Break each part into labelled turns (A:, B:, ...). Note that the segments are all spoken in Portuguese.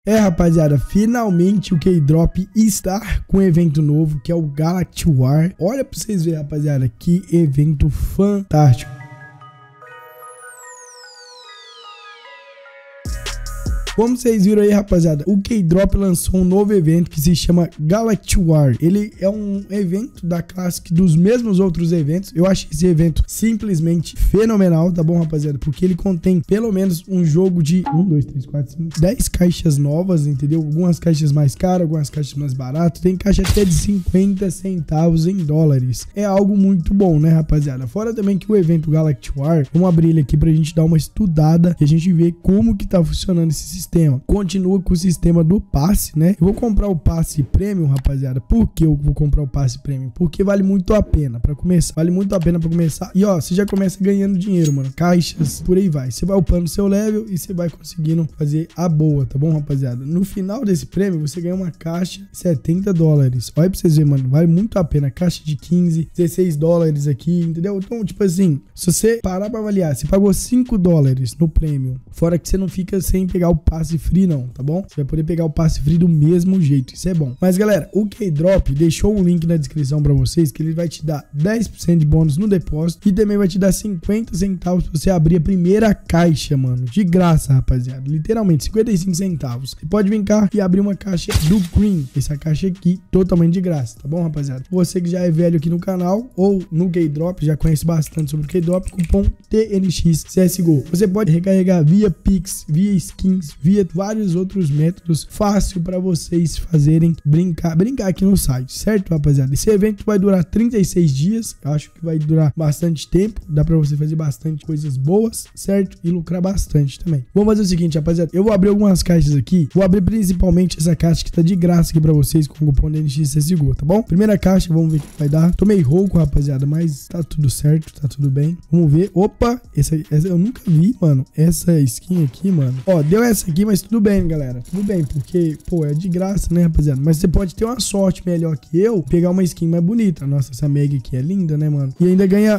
A: É, rapaziada, finalmente o K-Drop está com um evento novo, que é o Galactic War. Olha pra vocês verem, rapaziada, que evento fantástico. Como vocês viram aí, rapaziada, o K-Drop lançou um novo evento que se chama Galactic War. Ele é um evento da Classic dos mesmos outros eventos. Eu acho esse evento simplesmente fenomenal, tá bom, rapaziada? Porque ele contém pelo menos um jogo de 10 caixas novas, entendeu? Algumas caixas mais caras, algumas caixas mais baratas. Tem caixa até de 50 centavos em dólares. É algo muito bom, né, rapaziada? Fora também que o evento Galactic War, vamos abrir ele aqui pra gente dar uma estudada e a gente ver como que tá funcionando esse sistema. Continua com o sistema do passe, né? Eu vou comprar o passe premium, rapaziada. Por que eu vou comprar o passe premium? Porque vale muito a pena pra começar. Vale muito a pena pra começar. E ó, você já começa ganhando dinheiro, mano. Caixas, por aí vai. Você vai upando seu level e você vai conseguindo fazer a boa, tá bom, rapaziada? No final desse prêmio, você ganha uma caixa de 70 dólares. Olha pra vocês verem, mano. Vale muito a pena. Caixa de 15, 16 dólares aqui, entendeu? Então, tipo assim, se você parar pra avaliar, você pagou 5 dólares no prêmio. Fora que você não fica sem pegar o passe free não, tá bom? Você vai poder pegar o passe free do mesmo jeito, isso é bom. Mas galera, o K-Drop deixou um link na descrição pra vocês que ele vai te dar 10% de bônus no depósito e também vai te dar 50 centavos pra você abrir a primeira caixa, mano. De graça, rapaziada. Literalmente, 55 centavos. Você pode vir cá e abrir uma caixa do Green. Essa caixa aqui, totalmente de graça, tá bom, rapaziada? Você que já é velho aqui no canal ou no K-Drop, já conhece bastante sobre o K-Drop, cupom TNX CSGO. Você pode recarregar via Pix, via skins, via vários outros métodos fácil para vocês fazerem brincar aqui no site, certo, rapaziada? Esse evento vai durar 36 dias, eu acho que vai durar bastante tempo, dá para você fazer bastante coisas boas, certo? E lucrar bastante também. Vamos fazer o seguinte, rapaziada, eu vou abrir algumas caixas aqui, vou abrir principalmente essa caixa que tá de graça aqui para vocês com o cupom DNX CSGO, tá bom? Primeira caixa, vamos ver o que vai dar. Tô meio rouco, rapaziada, mas tá tudo certo, tá tudo bem. Vamos ver. Opa, essa eu nunca vi, mano, essa skin aqui, mano. Ó, deu essa aqui, mas tudo bem, galera. Tudo bem, porque, pô, é de graça, né, rapaziada? Mas você pode ter uma sorte melhor que eu, pegar uma skin mais bonita. Nossa, essa Meg aqui é linda, né, mano? E ainda ganha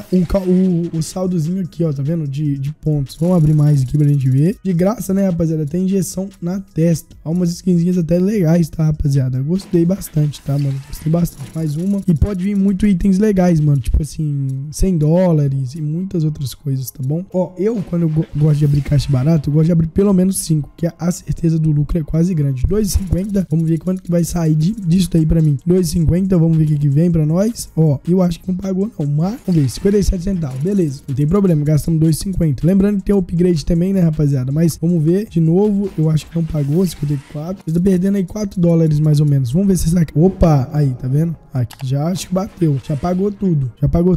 A: o saldozinho aqui, ó, tá vendo? De pontos. Vamos abrir mais aqui pra gente ver. De graça, né, rapaziada? Tem injeção na testa. Ó, umas skinzinhas até legais, tá, rapaziada? Gostei bastante, tá, mano? Gostei bastante. Mais uma. E pode vir muito itens legais, mano. Tipo assim, 100 dólares e muitas outras coisas, tá bom? Ó, quando eu gosto de abrir caixa barato, eu gosto de abrir pelo menos 5, que a certeza do lucro é quase grande. 2,50, vamos ver quanto que vai sair disso daí pra mim. 2,50, vamos ver o que vem pra nós. Ó, eu acho que não pagou não, mas vamos ver, 57 centavos, beleza, não tem problema, gastamos 2,50. Lembrando que tem o upgrade também, né, rapaziada, mas vamos ver de novo, eu acho que não pagou, 54. Você tá perdendo aí 4 dólares mais ou menos. Vamos ver se essa aqui, opa, aí, tá vendo? Aqui já acho que bateu, já pagou tudo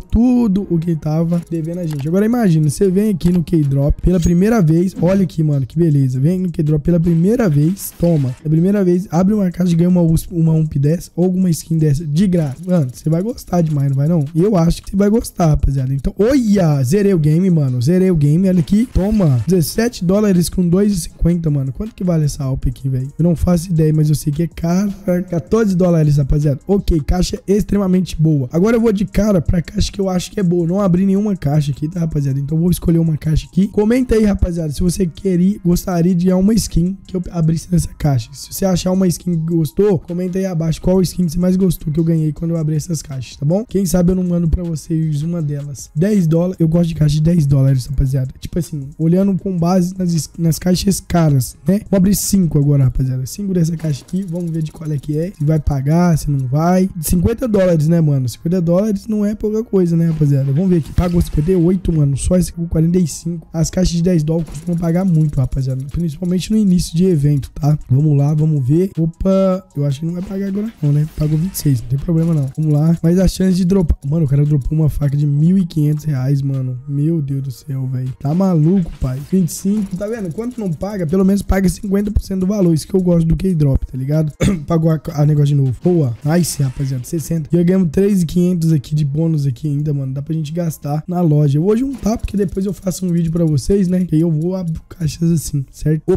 A: o que tava devendo a gente. Agora imagina, você vem aqui no K-Drop pela primeira vez, olha aqui, mano, que beleza, vem no K-Drop pela primeira vez, toma, a primeira vez, abre uma caixa e ganha uma UMP dessa ou alguma skin dessa de graça. Mano, você vai gostar demais, não vai não? E eu acho que você vai gostar, rapaziada. Então, olha, zerei o game, mano, zerei o game, olha aqui, toma, 17 dólares com 2,50, mano. Quanto que vale essa AWP aqui, velho? Eu não faço ideia, mas eu sei que é caro, 14 dólares, rapaziada. Ok, caixa extremamente boa. Agora eu vou de cara pra caixa que eu acho que é boa. Não abri nenhuma caixa aqui, tá, rapaziada? Então eu vou escolher uma caixa aqui. Comenta aí, rapaziada, se você gostaria de uma skin que eu abrisse nessa caixa. Se você achar uma skin que gostou, comenta aí abaixo qual skin você mais gostou que eu ganhei quando eu abri essas caixas, tá bom? Quem sabe eu não mando pra vocês uma delas. 10 dólares. Eu gosto de caixa de 10 dólares, rapaziada. Tipo assim, olhando com base nas caixas caras, né? Vou abrir 5 agora, rapaziada. 5 dessa caixa aqui. Vamos ver de qual é que é. Se vai pagar, se não vai. 50 dólares, né, mano? 50 dólares não é pouca coisa, né, rapaziada? Vamos ver aqui. Pagou 58, mano. Só esse com 45. As caixas de 10 dólares costumam pagar muito, rapaziada. Principalmente no início de evento, tá? Vamos lá, vamos ver. Opa, eu acho que não vai pagar agora não, né? Pagou 26, não tem problema não. Vamos lá. Mas a chance de dropar... Mano, o cara dropou uma faca de 1.500 reais, mano. Meu Deus do céu, velho. Tá maluco, pai. 25, tá vendo? Quanto não paga, pelo menos paga 50% do valor. Isso que eu gosto do K-Drop, tá ligado? Pagou a negócio de novo. Boa. Nice, rapaziada. 60. E eu ganhamos 3.500 aqui de bônus aqui ainda, mano. Dá pra gente gastar na loja. Eu vou juntar, porque depois eu faço um vídeo pra vocês, né? E aí eu vou abrir caixas assim, certo?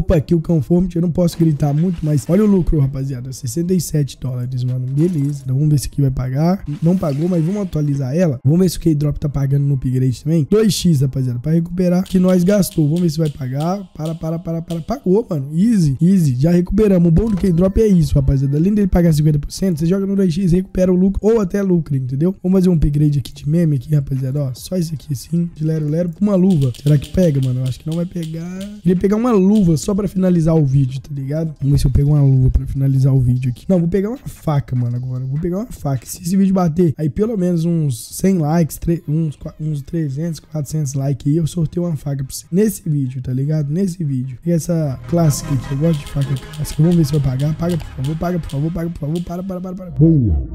A: Opa, aqui o Conformity, eu não posso gritar muito, mas olha o lucro, rapaziada. 67 dólares, mano. Beleza. Então vamos ver se aqui vai pagar. Não pagou, mas vamos atualizar ela. Vamos ver se o Keydrop tá pagando no upgrade também. 2x, rapaziada, pra recuperar que nós gastou. Vamos ver se vai pagar. Pagou, mano. Easy. Já recuperamos. O bom do Keydrop é isso, rapaziada. Além dele pagar 50%, você joga no 2x, recupera o lucro ou até lucro, entendeu? Vamos fazer um upgrade aqui de meme aqui, rapaziada. Ó, só isso aqui assim, de lero com uma luva. Será que pega, mano? Eu acho que não vai pegar. Queria pegar uma luva só pra finalizar o vídeo, tá ligado? Vamos ver se eu pego uma luva pra finalizar o vídeo aqui. Não, vou pegar uma faca, mano, agora. Vou pegar uma faca. Se esse vídeo bater aí pelo menos uns 100 likes, uns 300, 400 likes aí, eu sorteio uma faca pra você. Nesse vídeo, tá ligado? Nesse vídeo. E essa clássica aqui, eu gosto de faca clássica. Vamos ver se vai pagar. Paga, por favor, paga, por favor, paga, por favor. Para. Boa.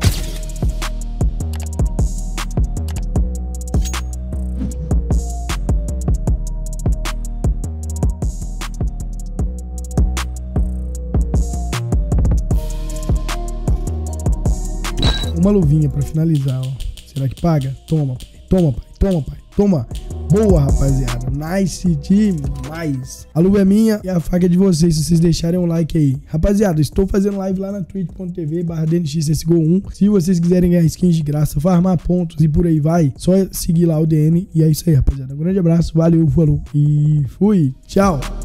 A: Uma luvinha pra finalizar, ó. Será que paga? Toma, pai. Toma. Boa, rapaziada. Nice demais. A luva é minha e a faca é de vocês, se vocês deixarem um like aí. Rapaziada, estou fazendo live lá na twitch.tv/dnxcsgo1. Se vocês quiserem ganhar skins de graça, farmar pontos e por aí vai, só seguir lá o DN. E é isso aí, rapaziada. Um grande abraço, valeu, falou e fui. Tchau.